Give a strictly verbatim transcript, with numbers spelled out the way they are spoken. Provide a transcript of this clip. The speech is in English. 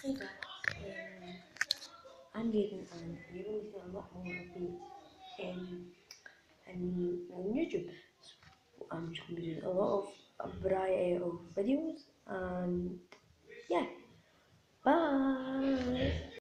Hey guys, um, I'm Jaden and you're going to see a lot more of me in, in, on YouTube. So I'm just going to be doing a lot of a variety of videos, and